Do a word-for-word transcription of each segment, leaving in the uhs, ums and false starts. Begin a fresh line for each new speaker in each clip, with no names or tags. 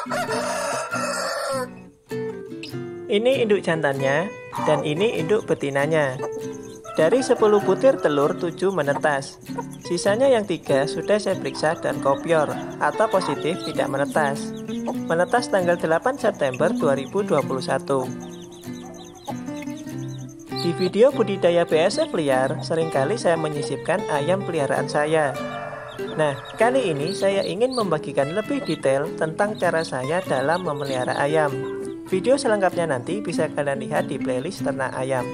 Ini induk jantannya, dan ini induk betinanya. Dari sepuluh butir telur, tujuh menetas. Sisanya yang tiga sudah saya periksa dan kopior, atau positif tidak menetas. Menetas tanggal delapan September dua ribu dua puluh satu. Di video budidaya B S F liar, seringkali saya menyisipkan ayam peliharaan saya. Nah, kali ini saya ingin membagikan lebih detail tentang cara saya dalam memelihara ayam. Video selengkapnya nanti bisa kalian lihat di playlist ternak ayam.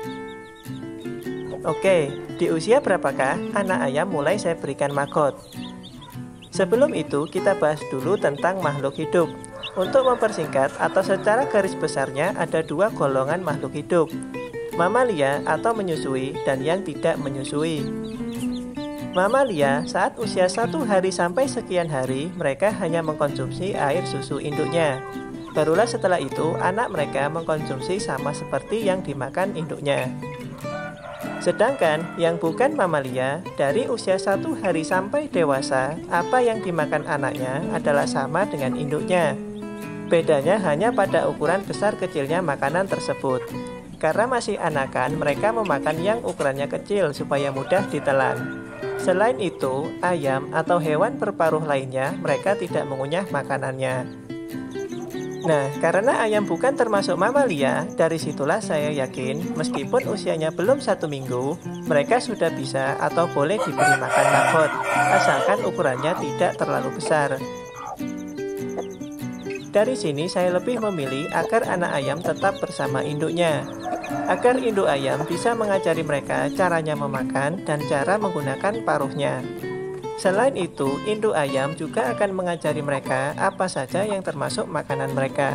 Oke, di usia berapakah anak ayam mulai saya berikan magot? Sebelum itu, kita bahas dulu tentang makhluk hidup. Untuk mempersingkat atau secara garis besarnya ada dua golongan makhluk hidup. Mamalia atau menyusui dan yang tidak menyusui. Mamalia saat usia satu hari sampai sekian hari mereka hanya mengkonsumsi air susu induknya. Barulah setelah itu anak mereka mengkonsumsi sama seperti yang dimakan induknya. Sedangkan yang bukan mamalia dari usia satu hari sampai dewasa apa yang dimakan anaknya adalah sama dengan induknya. Bedanya hanya pada ukuran besar kecilnya makanan tersebut. Karena masih anakan mereka memakan yang ukurannya kecil supaya mudah ditelan. Selain itu, ayam atau hewan berparuh lainnya mereka tidak mengunyah makanannya. Nah, karena ayam bukan termasuk mamalia, dari situlah saya yakin meskipun usianya belum satu minggu, mereka sudah bisa atau boleh diberi makan magot, asalkan ukurannya tidak terlalu besar. Dari sini saya lebih memilih agar anak ayam tetap bersama induknya, agar induk ayam bisa mengajari mereka caranya memakan dan cara menggunakan paruhnya. Selain itu, induk ayam juga akan mengajari mereka apa saja yang termasuk makanan mereka.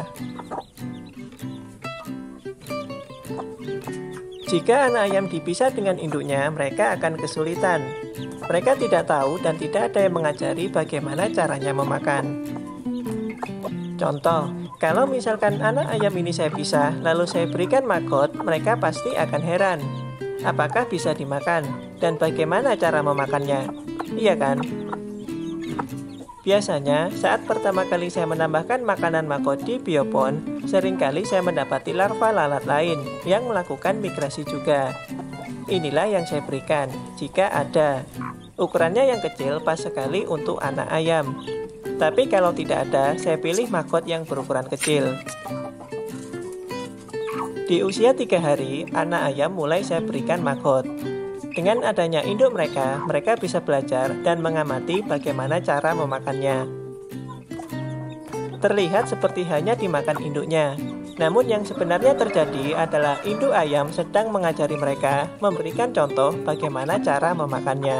Jika anak ayam dipisah dengan induknya, mereka akan kesulitan. Mereka tidak tahu dan tidak ada yang mengajari bagaimana caranya memakan. Contoh, kalau misalkan anak ayam ini saya pisah, lalu saya berikan magot, mereka pasti akan heran. Apakah bisa dimakan? Dan bagaimana cara memakannya? Iya kan? Biasanya, saat pertama kali saya menambahkan makanan magot di biopon, seringkali saya mendapati larva lalat lain yang melakukan migrasi juga. Inilah yang saya berikan, jika ada. Ukurannya yang kecil pas sekali untuk anak ayam. Tapi kalau tidak ada, saya pilih magot yang berukuran kecil. Di usia tiga hari, anak ayam mulai saya berikan magot. Dengan adanya induk mereka, mereka bisa belajar dan mengamati bagaimana cara memakannya. Terlihat seperti hanya dimakan induknya. Namun yang sebenarnya terjadi adalah induk ayam sedang mengajari mereka memberikan contoh bagaimana cara memakannya.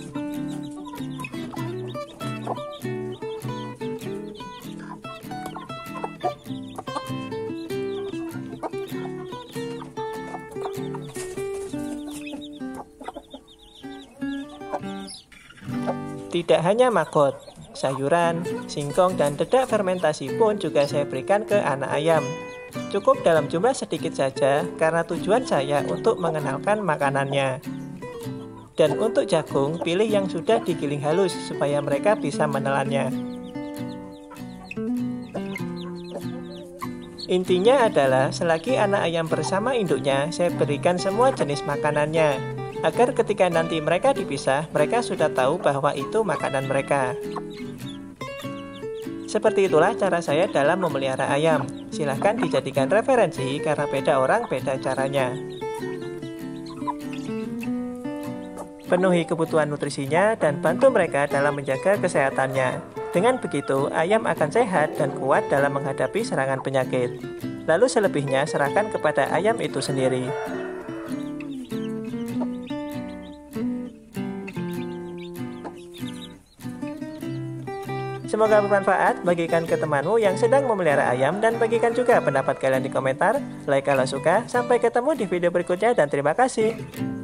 Tidak hanya magot, sayuran, singkong, dan dedak fermentasi pun juga saya berikan ke anak ayam. Cukup dalam jumlah sedikit saja karena tujuan saya untuk mengenalkan makanannya. Dan untuk jagung, pilih yang sudah digiling halus supaya mereka bisa menelannya. Intinya adalah selagi anak ayam bersama induknya, saya berikan semua jenis makanannya. Agar ketika nanti mereka dipisah, mereka sudah tahu bahwa itu makanan mereka. Seperti itulah cara saya dalam memelihara ayam. Silahkan dijadikan referensi karena beda orang beda caranya. Penuhi kebutuhan nutrisinya dan bantu mereka dalam menjaga kesehatannya. Dengan begitu, ayam akan sehat dan kuat dalam menghadapi serangan penyakit. Lalu selebihnya serahkan kepada ayam itu sendiri. Semoga bermanfaat, bagikan ke temanmu yang sedang memelihara ayam dan bagikan juga pendapat kalian di komentar. Like kalau suka, sampai ketemu di video berikutnya dan terima kasih.